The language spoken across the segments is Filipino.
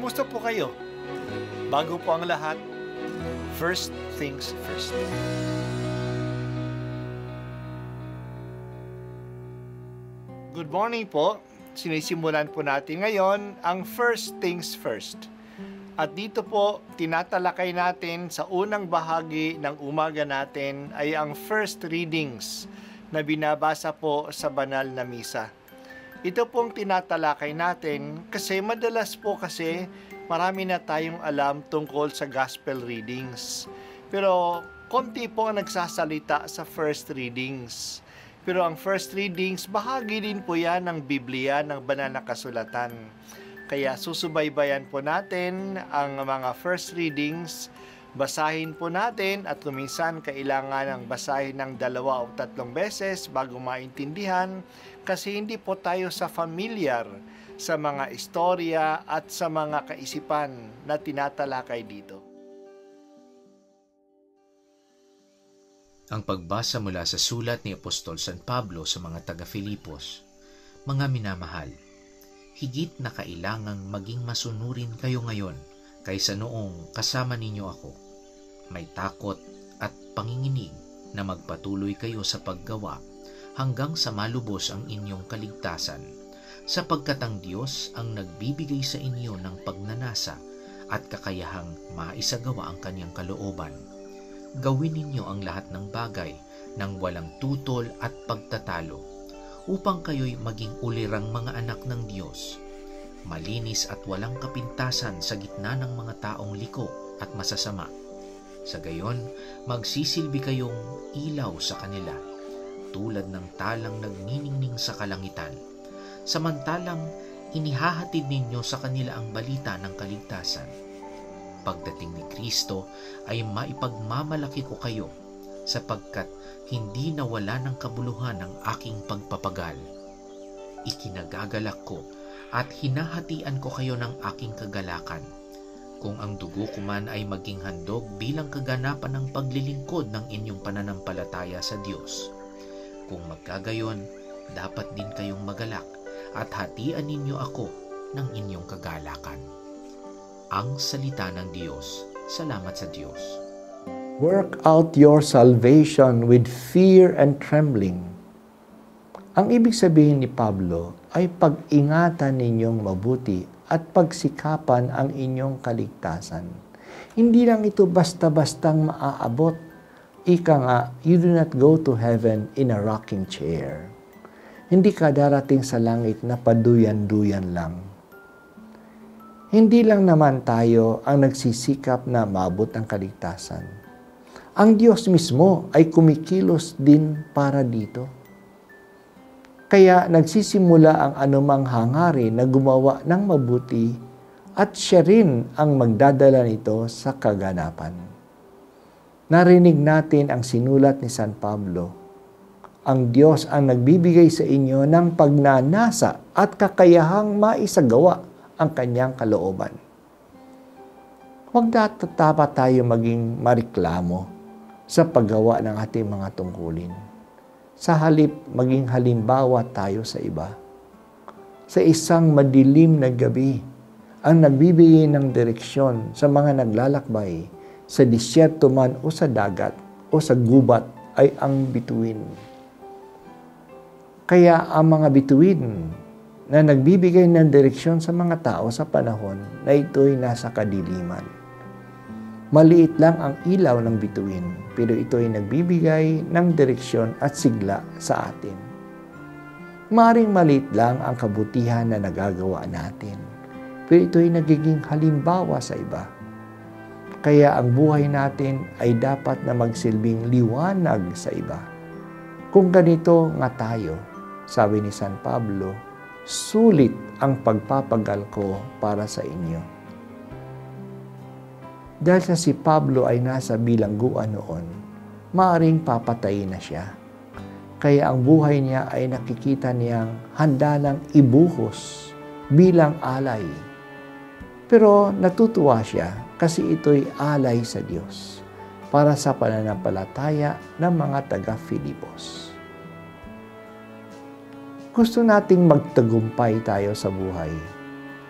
Kumusta po kayo? Bago po ang lahat, first things first. Good morning po. Sinisimulan po natin ngayon ang first things first. At dito po, tinatalakay natin sa unang bahagi ng umaga natin ay ang first readings na binabasa po sa banal na misa. Ito pong tinatalakay natin kasi madalas po kasi marami na tayong alam tungkol sa gospel readings. Pero konti po ang nagsasalita sa first readings. Pero ang first readings, bahagi din po yan ng Biblia, ng banal na kasulatan. Kaya susubaybayan po natin ang mga first readings, basahin po natin at kuminsan kailangan ng basahin ng 2 o 3 beses bago maintindihan kasi hindi po tayo familiar sa mga istorya at sa mga kaisipan na tinatalakay dito. Ang pagbasa mula sa sulat ni Apostol San Pablo sa mga taga-Filipos. Mga minamahal, higit na kailangang maging masunurin kayo ngayon kaysa noong kasama ninyo ako. May takot at panginginig na magpatuloy kayo sa paggawa hanggang sa malubos ang inyong kaligtasan, sapagkat ang Diyos ang nagbibigay sa inyo ng pagnanasa at kakayahang maisagawa ang kanyang kalooban. Gawin ninyo ang lahat ng bagay ng walang tutol at pagtatalo, upang kayo'y maging ulirang mga anak ng Diyos, malinis at walang kapintasan sa gitna ng mga taong liko at masasama. Sa gayon, magsisilbi kayong ilaw sa kanila, tulad ng talang nagniningning sa kalangitan, samantalang inihahatid ninyo sa kanila ang balita ng kaligtasan. Pagdating ni Kristo ay maipagmamalaki ko kayo, sapagkat hindi nawala ng kabuluhan ang aking pagpapagal. Ikinagagalak ko at hinahatian ko kayo ng aking kagalakan, kung ang dugo ko man ay maging handog bilang kaganapan ng paglilingkod ng inyong pananampalataya sa Diyos. Kung magkagayon, dapat din kayong magalak at hatian ninyo ako ng inyong kagalakan. Ang salita ng Diyos. Salamat sa Diyos. Work out your salvation with fear and trembling. Ang ibig sabihin ni Pablo ay pag-ingatan ninyong mabuti at pagsikapan ang inyong kaligtasan. Hindi lang ito basta-bastang maaabot. Ika nga, you do not go to heaven in a rocking chair. Hindi ka darating sa langit na paduyan-duyan lang. Hindi lang naman tayo ang nagsisikap na maabot ang kaligtasan. Ang Diyos mismo ay kumikilos din para dito. Kaya nagsisimula ang anumang hangarin na gumawa ng mabuti at siya rin ang magdadala nito sa kaganapan. Narinig natin ang sinulat ni San Pablo. Ang Diyos ang nagbibigay sa inyo ng pagnanasa at kakayahang maisagawa ang kanyang kalooban. Huwag dapat tayo maging mareklamo sa paggawa ng ating mga tungkulin. Sa halip, maging halimbawa tayo sa iba. Sa isang madilim na gabi, ang nagbibigay ng direksyon sa mga naglalakbay, sa disyerto man o sa dagat o sa gubat ay ang bituin. Kaya ang mga bituin na nagbibigay ng direksyon sa mga tao sa panahon na ito'y nasa kadiliman. Maliit lang ang ilaw ng bituin, pero ito'y nagbibigay ng direksyon at sigla sa atin. Maring maliit lang ang kabutihan na nagagawa natin, pero ito'y nagiging halimbawa sa iba. Kaya ang buhay natin ay dapat na magsilbing liwanag sa iba. Kung ganito nga tayo, sabi ni San Pablo, sulit ang pagpapagal ko para sa inyo. Dahil sa si Pablo ay nasa bilangguan noon, maaring papatayin na siya. Kaya ang buhay niya ay nakikita niyang handa lang ibuhos bilang alay. Pero natutuwa siya kasi ito'y alay sa Diyos para sa pananampalataya ng mga taga-Filipos. Gusto nating magtagumpay tayo sa buhay.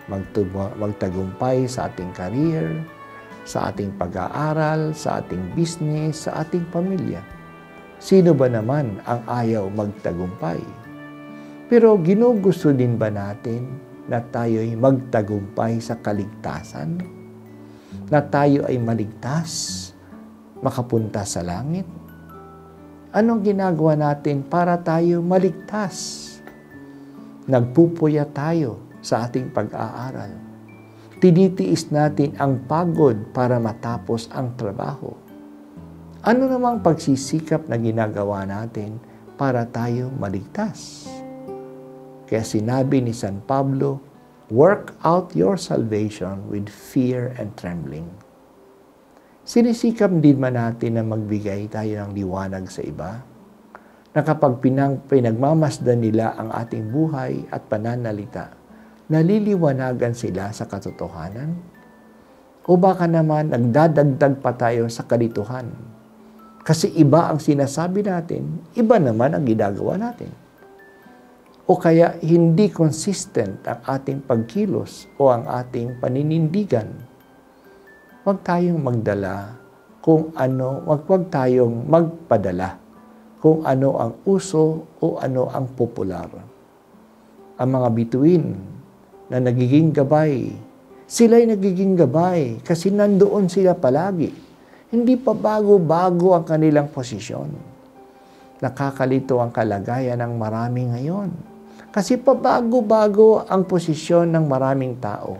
magtagumpay sa ating career, sa ating pag-aaral, sa ating business, sa ating pamilya. Sino ba naman ang ayaw magtagumpay? Pero ginugusto din ba natin na tayo'y magtagumpay sa kaligtasan? Na tayo ay maligtas, makapunta sa langit? Anong ginagawa natin para tayo maligtas? Nagpupuya tayo sa ating pag-aaral. Tinitiis natin ang pagod para matapos ang trabaho. Ano namang pagsisikap na ginagawa natin para tayo maligtas? Kaya sinabi ni San Pablo, work out your salvation with fear and trembling. Sinisikap din ba natin na magbigay tayo ng liwanag sa iba? Na kapag pinagmamasdan nila ang ating buhay at pananalita, naliliwanagan sila sa katotohanan? O baka naman nagdadagdag pa tayo sa kalituhan? Kasi iba ang sinasabi natin, iba naman ang ginagawa natin. O kaya hindi consistent ang ating pagkilos o ang ating paninindigan. Huwag tayong magdala kung ano, huwag tayong magpadala kung ano ang uso o ano ang popular. Ang mga bituin na nagiging gabay, sila'y nagiging gabay kasi nandoon sila palagi. Hindi pa bago-bago ang kanilang posisyon. Nakakalito ang kalagayan ng marami ngayon. Kasi pabago-bago ang posisyon ng maraming tao.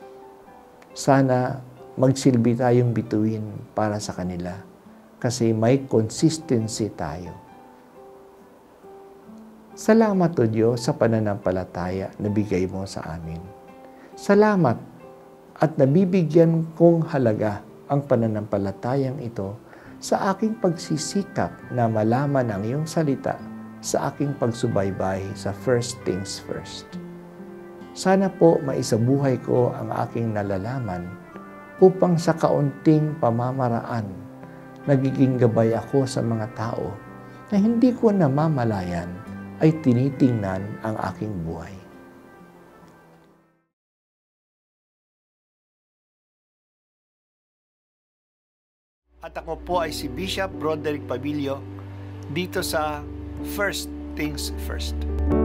Sana magsilbi tayong bituin para sa kanila kasi may consistency tayo. Salamat o Diyos sa pananampalataya na bigay mo sa amin. Salamat at nabibigyan kong halaga ang pananampalatayang ito sa aking pagsisikap na malaman ang iyong salita sa aking pagsubaybay sa first things first. Sana po maisabuhay ko ang aking nalalaman upang sa kaunting pamamaraan nagiging gabay ako sa mga tao na hindi ko namamalayan ay tinitingnan ang aking buhay. At ako po ay si Bishop Broderick Pabilio dito sa First Things First.